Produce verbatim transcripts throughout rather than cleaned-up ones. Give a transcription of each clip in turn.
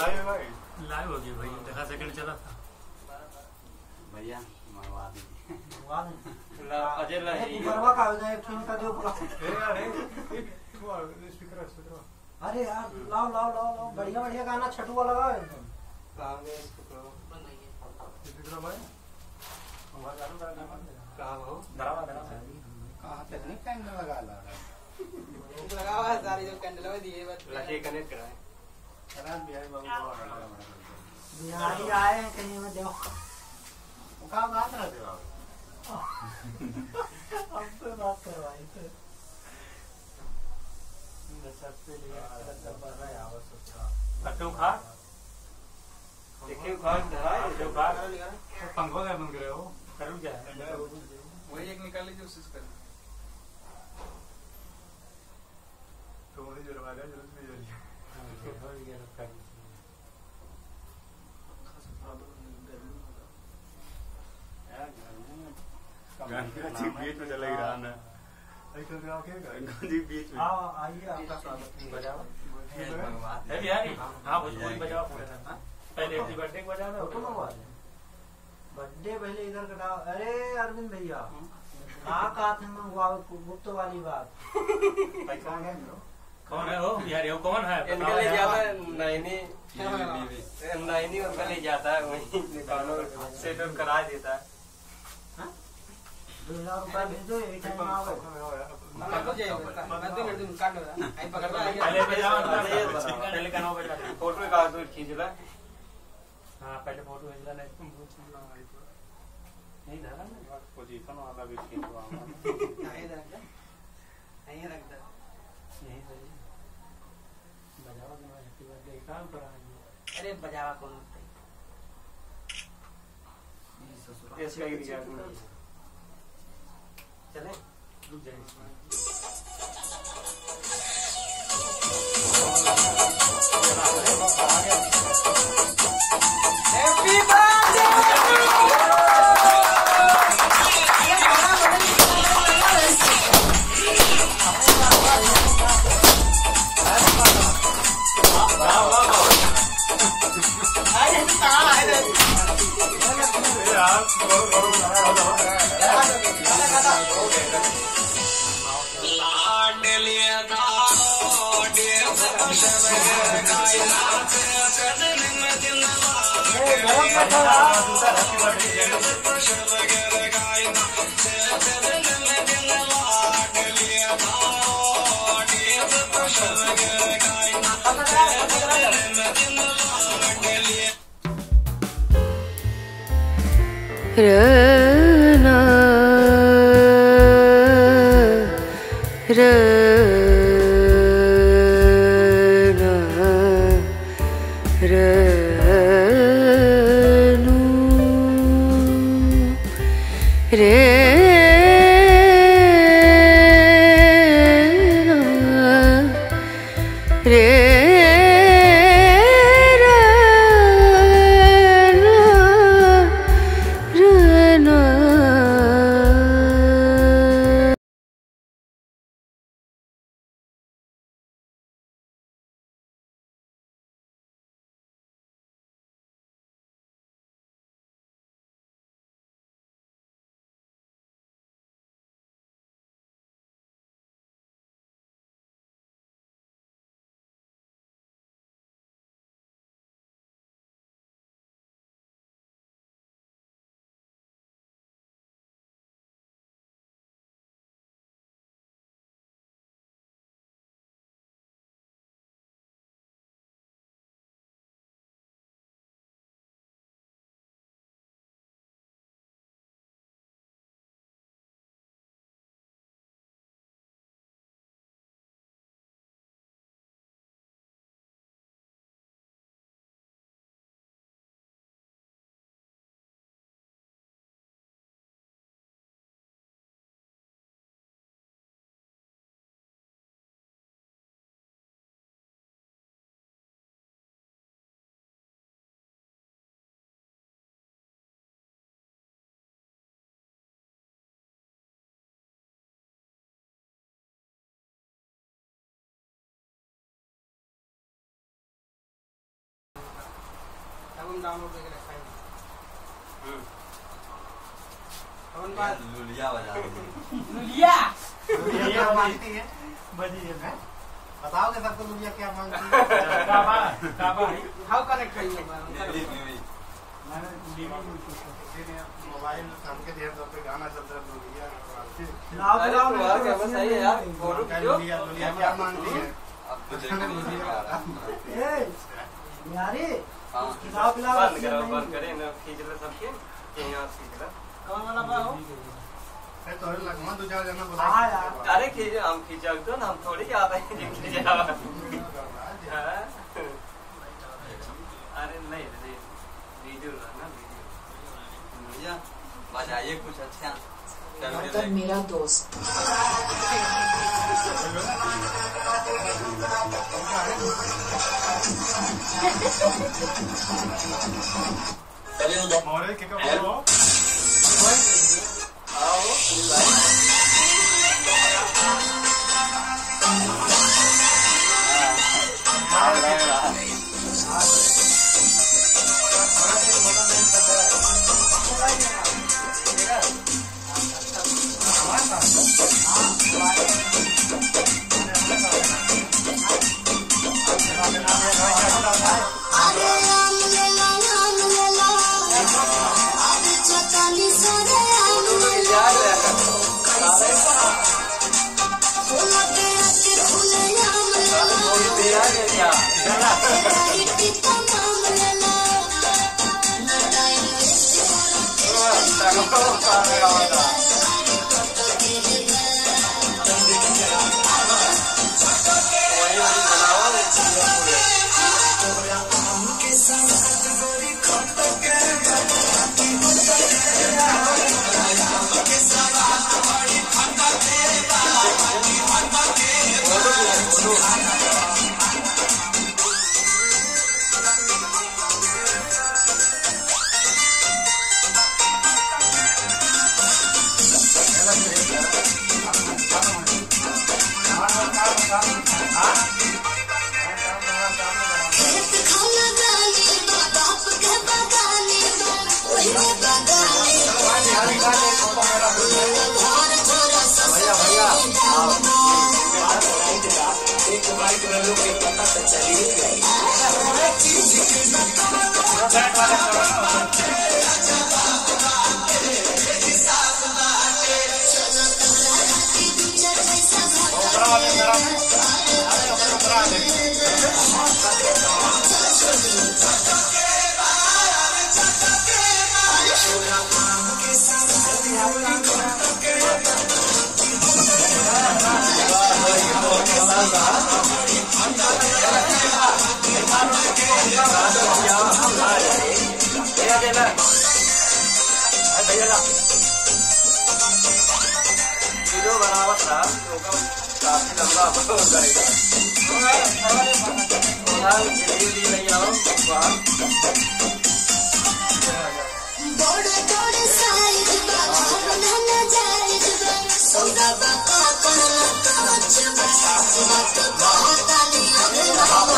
Live है live हो गया भाई, देखा सेकंड चला था भैया मरवा दीजिए। मरवा दूं ला अजय ला ए परवा का हो जाए फिर का दो पूरा। ए यार एक स्पीकर स्पीकर अरे यार लाओ लाओ लाओ लाओ बढ़िया बढ़िया गाना छठू वाला लगाओ एकदम। कहां गए इसको स्पीकर भाई हमारा गाना गाना कहां हो डरावा डरावा कहां तक नहीं टाइम लगा ला लगा हुआ है सारी जो कैंडल में दिए बस लगे कनेक्ट कराए रात बिहारी बाबू को लगा बड़ा बिहारी आए हैं कहीं में देखो वो कहां बात रहे थे बाबू अब तो बात करवाई थे सबसे लिया सब बन रहा है आवश्यक कट्टू खा देखिए घर धराए जो बात पंखा का बंद करे हो करूँ क्या है वही एक निकाल लीजिए उससे कर तो मुझे जो रवा जरूरत भी जरूरी हो गया कर गांधी बीच में चला ही रहा ना एक तो गांव के गांधी बीच में आओ आइए आपका स्वागत है। बजाओ है बिहारी हाँ भोजपुरी बजाओ पूरे ना पहले हैप्पी बर्थडे को बजाओ ना फोटो मंगवा ले बर्थडे पहले इधर कटाओ। अरे अरविंद भैया हाँ कहा थे मंगवाओ गुप्त वाली बात कौन है वो बिहारी वो कौन है इनके ले जाता है नैनी नैनी उनका ले जाता है वही निकालो सेट और करा देता है दो हजार रुपया भेजो एक टाइम आओ। मैं तो जाइए मैं तो कर दूं काट दो आई पकड़ लो पहले बजाओ पहले का नाम बजा फोटो का तो खींच ला हाँ पहले फोटो भेजना नहीं नहीं धरा ना पोजीशन वाला भी खींचवा नहीं रख दे नहीं रख दे यही सही बजाओ कि हैप्पी बर्थडे काम करा अरे बजावा कौन इसका ही दिया चले रुक जाइए हैप्पी बर्थडे रना रना रनु रे हम डाउनलोड करके रखा है। हम्म बात लुलिया बजा लुलिया लुलिया मांगती है बजी है। बताओगे सबको लुलिया क्या मांगती है? काबा काबा हाउ कनेक्ट है ये मैंने मोबाइल हमके देर दो पे गाना चल रहा है लुलिया। लाओ लाओ सही है यार फोटो लुलिया लुलिया क्या मांगती है? अब तो देखो ए यारी हां लाओ लाओ बंद करो बंद करे ना खींच ले सबके यहां खींच ले कौन वाला बा हो? ए तोरे लगमा दो चार जना बोला। हां यार अरे खींच हम खींचा तो ना हम थोड़ी आता है खींचा अरे नहीं वीडियो ना वीडियो बजाइए कुछ अच्छा मतलब मेरा दोस्त मोरे के का बोलो आओ वीडियो बनावत था तो काफी लंबा हो जाएगा और जल्दी जल्दी नहीं आओ वहाँ बड़े बड़े साइज बाबा बनाना जायज बा सौदा बाबा करना काच बा बात बहुत आनी अरे बाबा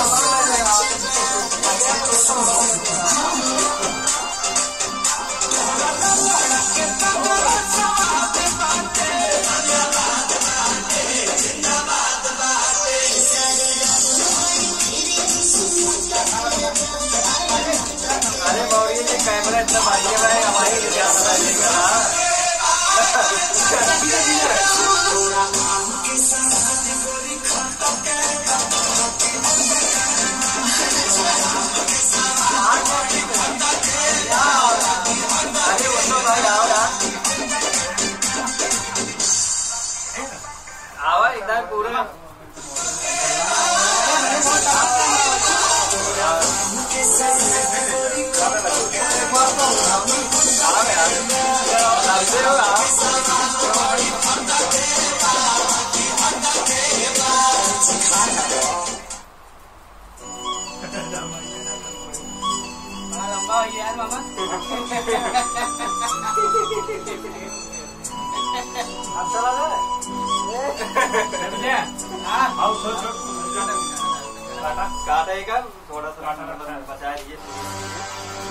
अरे मौरी जी कैमरा इतना बढ़िया है हमारी ज्यादा रहेगा अरे वो तो भाई आओ ना आवा एकदम पूरा लंबा हो गया यार मामा। अब चला जाए हाँ आओ छोड़ छोड़ काटा काटेगा थोड़ा सा बचा दीजिए।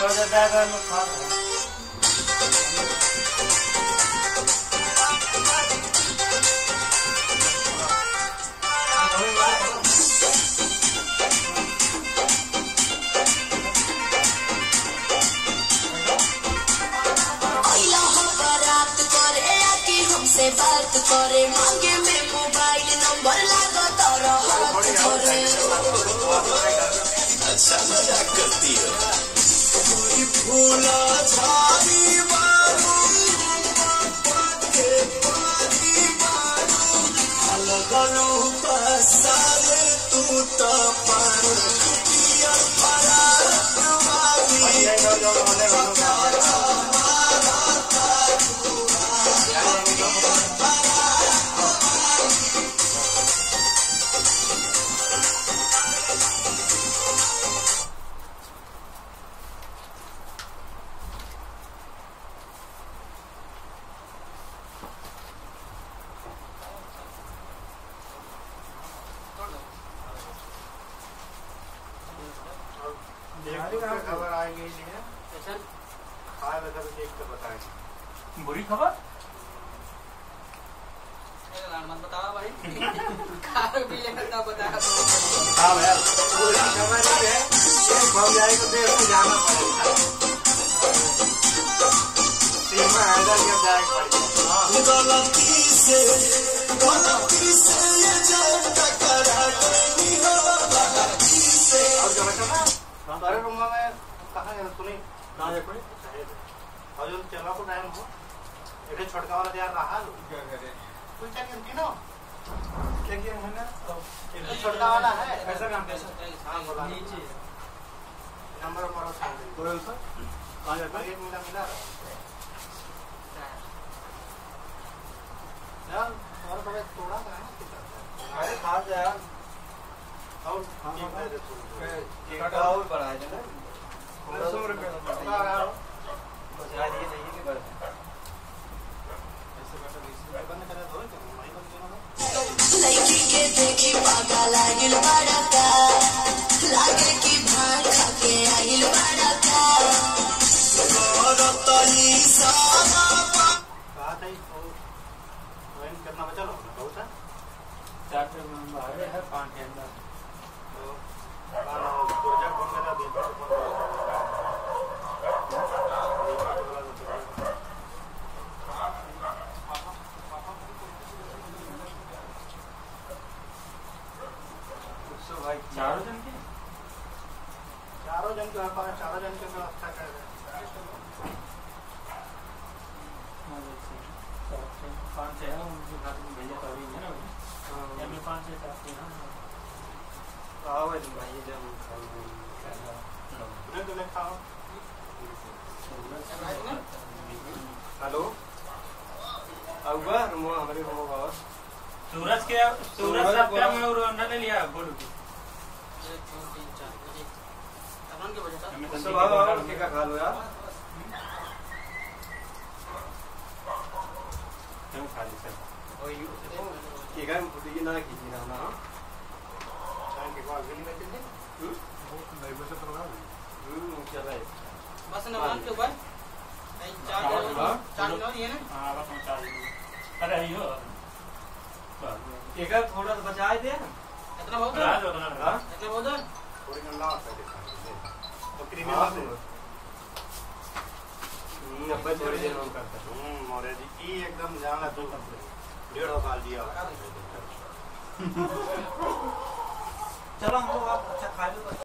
हो जाता है तो लोग खा रहे हैं। पहिला हम बारात करे आके हमसे बात करे मांगे में मोबाइल नंबर लागो तारा हाथ धरे अच्छा मजाक करती हो कोई भूला झाड़ी मारू के पानी मारू अलगनु पसारे तू तो पर पिया बारात वाली खबर आएगी नहीं है खाए वैसा भी देख कर बताएंगे। बुरी खबर मत बताओ भाई खाओ भी लेकर तब बताओ। हाँ भैया पूरी खबर नहीं है एक भाव जाए तो देर से जाना पड़ेगा तीन में हैदर के जाए पड़ेगा गलती से गलती से ये जब टकरा गई हो गलती से और जो बच्चा ना हमारे रूम में कहाँ गया सुनी ना ये कोई और जो चला को टाइम हो एक छोटका वाला तैयार रहा क्या करे कोई क्या करती ना क्या किया है ना एक छोटका वाला है कैसा काम कैसा हां बोला नीचे नंबर मारो सामने बोल सर कहां जाता है मिला मिला यार और बड़े थोड़ा है अरे खा जा और ठीक है केक और बढ़ाए थे ना सौ रुपए का बस यार ये नहीं कि बस ऐसे बैठा बंद करा दो माई बंद करो लड़की के देखी पागा लागिल बड़ा का लागे की भांग खा के आइल बड़ा का रतई सारा कहा था इसको ड्राइंग करना बचा लो बहुत है चार में बाहर है पांच के अंदर प्रोजेक्ट बन गया दीपक भाई चारों जन की चारों जन के पास चारों जन के व्यवस्था कर रहे पाँच है उनके घर में भेजे तो अभी है ना या मैं पाँच है चार है आओ भाई जब उन्हें तो खाओ हेलो आऊगा रूम हमारे रूम बाबा सूरज के सूरज सब क्या मैं और अंडा ले लिया बोलो एक दो तीन चार बजे तब के बजे था हमें सब आओ आओ केक खा लो यार क्यों खा ली सर और यू केक हम फुटी ना कीजिए ना ना टाइम के बाद गली में चले हम्म नहीं बस तो लगा हम्म चला है बस ना मान के ऊपर नहीं चार किलो चार किलो ये ना हाँ बस हम चार अरे यो केक थोड़ा सा बचाए दे कितना बहुत है राज होना हां कितना बहुत है थोड़ी गंदा आता है तो क्रीमी हाँ। बात है हम्म अब थोड़ी देर में करता है हम्म मौर्य जी ये एकदम जाना दो डेढ़ साल दिया चलो हम लोग आप अच्छा खा लो।